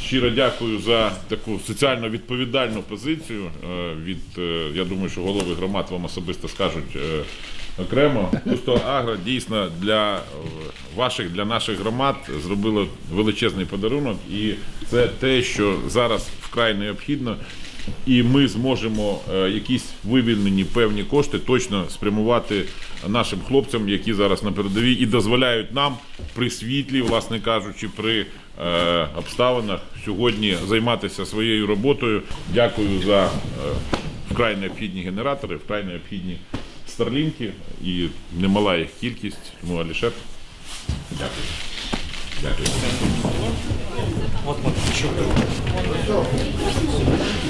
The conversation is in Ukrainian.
щиро дякую за таку соціально відповідальну позицію. Я думаю, що голови громад вам особисто скажуть окремо. Агро дійсно для наших громад зробило величезний подарунок, і це те, що зараз вкрай необхідно. І ми зможемо якісь вивільнені певні кошти точно спрямувати нашим хлопцям, які зараз на передовій, і дозволяють нам при світлі, власне кажучи, при обставинах сьогодні займатися своєю роботою. Дякую за вкрай необхідні генератори, вкрай необхідні старлінки, і немала їх кількість. Тому, Алішер, дякую. Дякую.